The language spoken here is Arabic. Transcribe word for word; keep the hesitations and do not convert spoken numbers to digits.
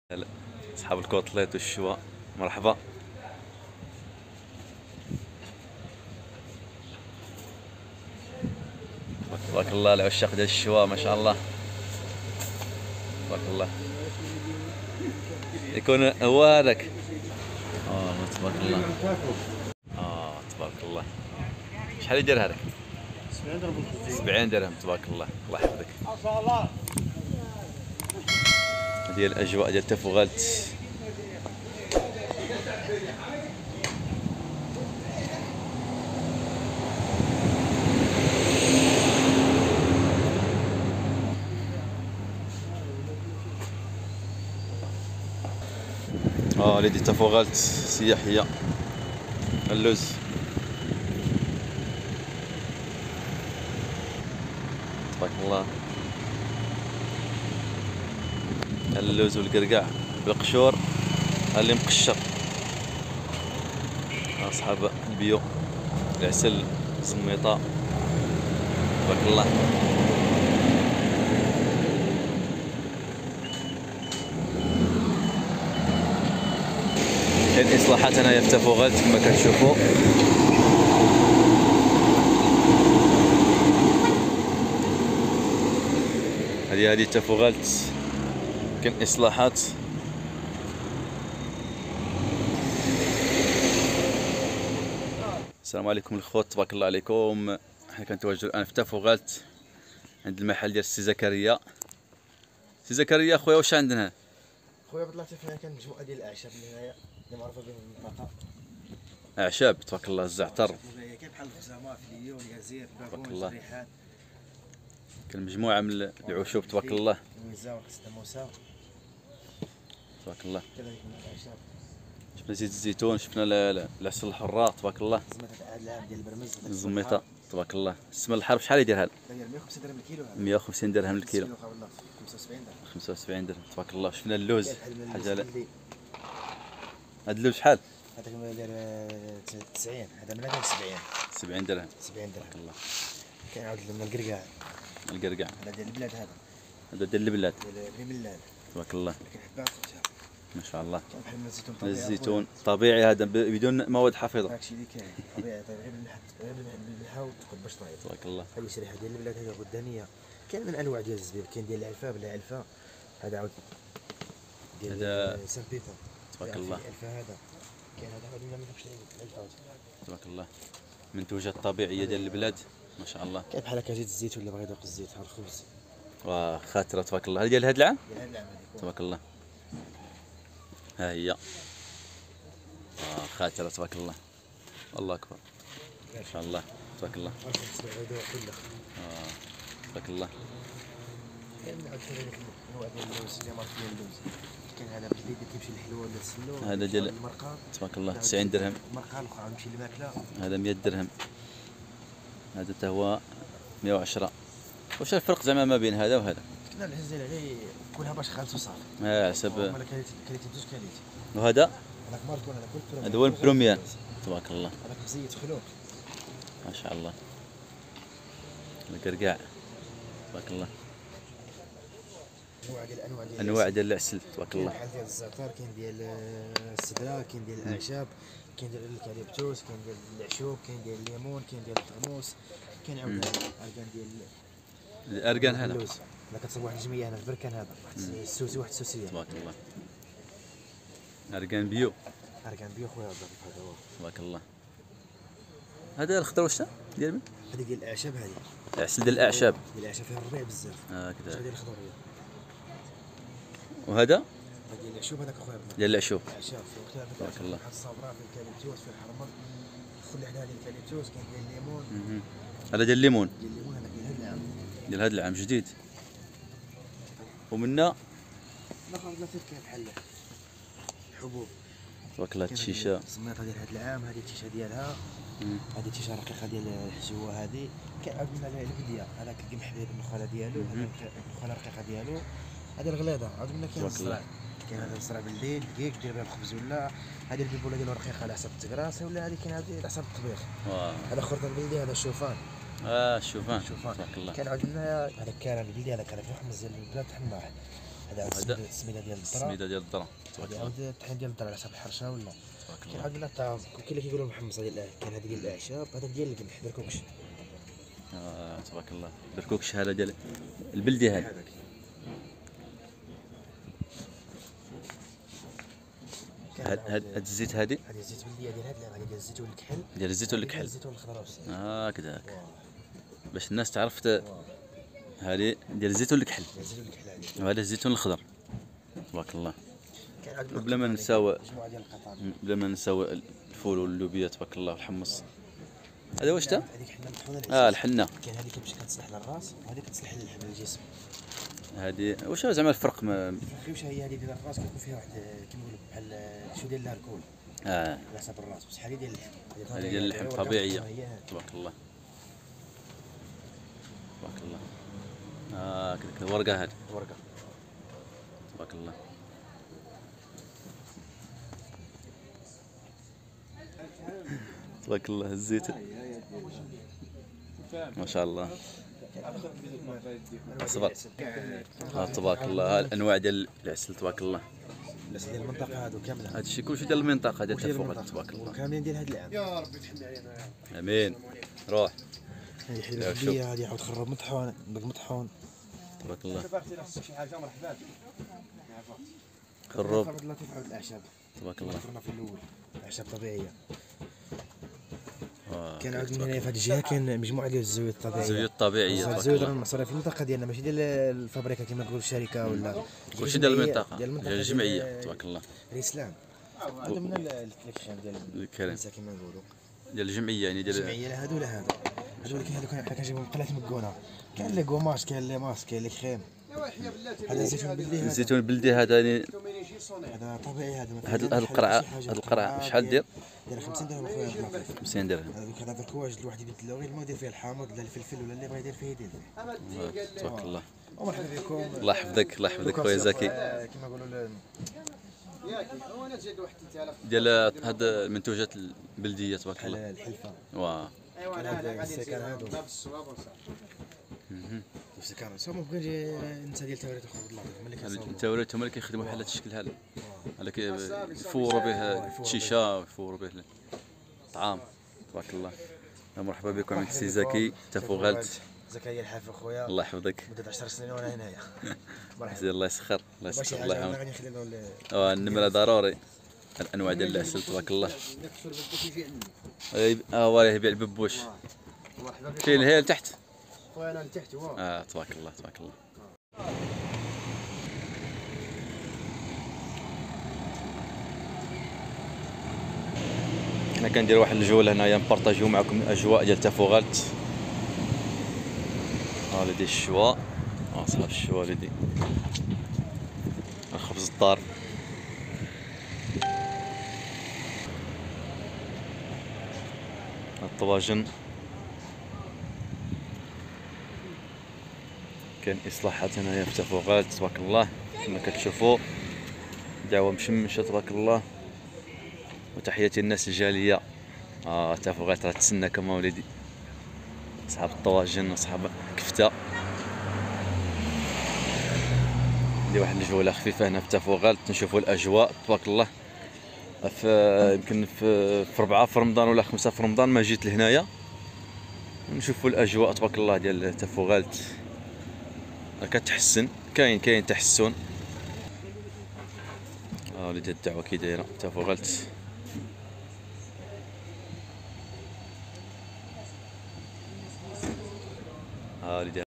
هلا اصحاب الكوتليت والشواء، مرحبا. تبارك الله العشاق ديال الشواء، ما شاء الله تبارك الله. يكون هو هذاك. اه تبارك الله. اه تبارك الله. شحال يدير هذاك؟ سبعين درهم. سبعين درهم تبارك الله، الله يحفظك. ما شاء الله. هذه الاجواء ديال تفوغالت. اه ليدي تفوغالت سياحيه. اللوز تبارك الله، اللوز والقرقاع بالقشور اللي مقشر. اصحاب البيو، العسل، الزميطه تبارك الله. كاين اصلاحات هنايا في تفوغالت كما كتشوفوا. هذه هذه تفوغالت كاين اصلاحات. السلام عليكم الخوت، تبارك الله عليكم. حنا كنتواجدوا الان في تفوغالت عند المحل ديال السي زكريا. سي زكريا خويا، واش عندنا؟ خويا بطلعتي فيها كان مجموعه ديال الاعشاب اللي هنايا اللي معروفه بهم المنطقه. اعشاب تبارك الله، الزعتر كاين بحال الخزامه، فليون، اليازير، تبارك بابون، الله. الريحان. كاين مجموعه من العشوب تبارك الله، الميزا ورقص الناموسه تبارك الله. كذلك من الاعشاب. شفنا زيت الزيتون، شفنا ال- ال- العسل الحراء تبارك الله، زميطه هذا العام ديال البرمز، الزميطه تبارك الله. السمن الحرب شحال يدير هذا؟ داير مية وخمسين درهم الكيلو. هذا مية وخمسين درهم الكيلو، خمسة وسبعين درهم. خمسة وسبعين درهم تبارك الله. شفنا اللوز كاين حاجه لا. اللي- هذا اللوز شحال؟ هذاك داير تسعين، هذا من هذا سبعين. سبعين درهم سبعين درهم. تبارك الله. كاين عاود من القرقاع، القرقاع هذا ديال البلاد، هذا هذا ديال البلاد ديال بني ملال. تبارك الله، كاين حبات وجهه. ما شاء الله. كاين بحال من الزيتون طبيعي. الزيتون طبيعي هذا ب- بدون مواد حافظه هاكشي اللي كاين طبيعي، طيب غير باللحد غير باللحاو تقول باش طايب. تبارك الله. هذه شريحه ديال البلاد، هذه غدانيه. كاين من انواع ديال الزبيب، كاين ديال العلفه بلا علفه، هذا عاود ديال هذا سان بيتر تبارك الله، العلفه. هذا كاين هذا عاود ما نعرفش العلفه. تبارك الله. منتوجات طبيعيه ديال البلاد ما شاء الله. كاين بحال هكا زيت الزيت ولا بغى يذوق الزيت، ها الخبز وخاتره تبارك الله. هذه ديال هذا العام ديال هذا العام هذيك. تبارك الله. ها هي آه خاتره تبارك الله، الله اكبر ما شاء الله تبارك الله. الخبز هذا كله آه تبارك الله. كاين عاود كذلك النوع ديال اللوز اللي مارك ديال اللوز. كاين هذا بالليل كيمشي للحلوه ولا السلو. هذا ديال المرقه تبارك الله تسعين درهم. المرقه الاخرى عاود يمشي للماكله. هذا مية درهم. هذا حتى هو مية وعشرة. واش الفرق زعما ما بين هذا وهذا؟ كنا العز ديال عليه كلها باش خالص وصافي. اه حسب. هما كاليتي كاليتي دوز كاليتي. وهذا هذاك ماركون، هذاك هو البروميير. هذا هو البروميير تبارك الله، هذاك مزيت خلوق. ما شاء الله. القرقاع تبارك الله. انواع ديال انواع ديال انواع ديال العسل تبارك كاين الله. بحال ديال الزعتر، كاين ديال السدره، كاين ديال الاعشاب، كاين ديال الكاليبتوس، كاين ديال العشوب، كاين ديال الليمون، كاين ديال الطرموس، كاين عاود الاركان ديال الاركان هذا اللوز. انا كتصور واحد الجمعيه هنا في بركان، هذا واحد السوسي، واحد السوسيه. تبارك الله. اركان بيو اركان بيو خويا، هذا هو. تبارك الله. هذا الخضر واش ديال من؟ هذه ديال الاعشاب، هذه العسل ديال الاعشاب. ديال الاعشاب فيها الربيع بزاف. اه هذه كذا. ديال الخضريه. وهذا هذه ديال العشوب، هذاك خويا بنا. ديال العشوب الاعشاب في وقتها تبارك الله. واحد الصبراء، في الكاليبتوس، في الحرمر، خلي حدا ديال الكاليبتوس، كاين ديال الليمون. مهم. هذا ديال الليمون ديال الليمون هذاك ديال هذا العام. ديال هذا العام جديد. ومنا الاخر ثلاثه كاين بحال الحبوب. تبارك الله. كاين الشيشه الزميطه ديال هذا العام، هذه التيشه ديالها، مم. هذه التيشه رقيقه ديال الحزوه. هذه كاين عاود من البلديه، هذاك القمح حبيب النخاله ديالو، هذا النخاله الرقيقه ديالو، هذه الغليظه. عاود منا كاين تبارك الله. الزرع، كاين هذا الزرع بالليل دقيق دير بها الخبز، ولا هذه البيبوله ديالو رقيقه على حسب التكراسه، ولا هذه كاين هذه على حسب الطبيخ. واه. هذا خرطه البلدي، هذا الشوفان. اه الشوفان شوفان تبارك الله. كاين عاود منا هذا الكرم البلدي، هذا كرم فيه حمص ديال البلاد تحماح. هذا عاود هذا السميده ديال الذره. السميده ديال الذره تبارك هذا الله. عاود الطحين ديال الذره على حسب الحرشه ولا. تبارك كاين الله. عاود لا كاين اللي كيقولوا محمصه ديال الأع- كاين هذه ديال الاعشاب، هذاك ديال القمح دركوكش. آه تبارك الله. بركوكش هذا ديال البلدي هذا. هذاك هاد هاد هاد الزيت هادي هذه الزيت بلديه ديال هاد هذه ديال الزيتون الكحل. ديال الزيتون ديال الكحل. الزيتون الخضراء والسنين. اه كذاك باش الناس تعرف ت- هادي ديال الزيتون الكحل ديال الزيتون الكحل هذه. وهذا الزيتون الخضر تبارك الله. كاين عاد بلا ما نساو مجموعه ديال القطع. بلا ما نساو الفول واللوبيا تبارك الله والحمص. هذا واش تا؟ هذيك حنا مطحونه. اه الحنه. كاين هذيك باش كتصلح للراس وهذيك كتصلح للحم الجسم. هذه واش هو زعما الفرق ما الفرق واش هي هذه ديال الراس كيكون فيها واحد كيما نقولوا بحال شو ديال الكول اه على حسب الراس، بصح هذه ديال اللحم. هذه ديال اللحم طبيعيه تبارك الله. تبارك الله. اه كذا الورقه هذه ورقه. تبارك الله. تبارك الله الزيت ما شاء الله. صبر. آه تبارك الله. ها الانواع ديال العسل تبارك الله. الناس ديال المنطقه هادو كامله. هذا الشيء كلشي ديال المنطقه ديال ديال تفوق المنطقة. تبارك الله. وكاملين ديال هاد العام. يا ربي تحمي علينا. امين. روح. هذه يا حليب شوف. بلديه، هذه عاود خرب مطحون بق مطحون. تبارك الله. باغي نحسك شي حاجه مرحبا. خروب خرب لطيف عاود الاعشاب. تبارك الله. ذكرنا في الاول اعشاب طبيعيه. آه، كاين عاود من هنا في هذه الجهه كاين مجموعه ديال الزيوت الطبيعيه. الزيوت الطبيعيه تبارك الزيوت راه الله. المصريه في المنطقه ديالنا، ماشي ديال الفابريكا كما نقولوا الشركه ولا كلشي ديال المنطقه ديال ديال الجمعيه تبارك الله. الاسلام. هذا من الكليكشن ديال الكلام النساء كما نقولوا ديال الجمعيه يعني ديال الجمعيه لا هادو لا هادو. هادو اللي هادو حنا كنجيبهم قلات مكونه. كاين لي كوماج، كاين لي ماسك، كاين لي كريم. هذا الزيتون البلدي، هذا الزيتون البلدي هذا يعني هذا طبيعي. هذا مثلا هاد هاد القرعه هاد القرعه شحال دير؟ داير خمسين درهم اخويا بلاطيف. خمسين درهم. هذوك هذا الكواج الواحد يبدلو غير الماء يدير فيه الحامض ولا الفلفل ولا اللي بغا يدير فيه يدير فيه. تبارك الله. ومرحبا بكم. الله يحفظك الله يحفظك خويا زكي. كما نقولوا ياك هو انا زيد واحد ثلاثة آلاف. ديال هاد المنتوجات البلديه تبارك بحال الله. الحلفه. واه ايوا كان انا هذا هنا غادي السكر نزيد هادو. باب الصواب وصافي. مهم. السكر سوا ممكن نجي ننسى ديال التوريد اخويا الله ملي كنصاوبوا. التوريد هما اللي كيخدموا بحال هاد الشكل هذا. هذا كيفوروا به الشيشه ويفوروا به الطعام تبارك الله. مرحبا بكم عند السي زكي تفوغلت. زكريا الحافي اخويا. الله يحفظك. مدة عشر سنين وانا هنايا. مرحبا. زين الله يسخر الله باش يسخر شي الله حاجه يعاونك. غادي نخلي له ال- اه النمره ضروري. الانواع ديال العسل تبارك الله. نكسر بدك يجي عندي. اه هو راه يبيع الببوش. مرحبا بك. كاين هي لتحت. خويا انا لتحت هو. اه تبارك الله تبارك الله. انا كندير واحد الجوله هنايا نبارطاجيو معكم الاجواء ديال تفوغلت. ها وليدي الشوا، ها صحاب الشوا وليدي، الخبز الدار، الطواجن، كاين اصلاحات هنايا في تفوغلت تبارك الله كما كتشوفوا. دعوه مشمشه تبارك الله. وتحياتي الناس الجاليه. اه تفوغلت راه تسناكم وليدي، اصحاب الطواجن اصحاب كفته. ندير واحد الجوله خفيفه هنا في تفوغلت نشوفوا الاجواء تبارك الله. في يمكن في, في أربعة في رمضان ولا خمسة في رمضان ما جيت لهنايا نشوفوا الاجواء تبارك الله ديال تفوغلت. كتحسن، كاين كاين تحسن. ها وليدي الدعوه كي دايره تفوغلت. ها وليدي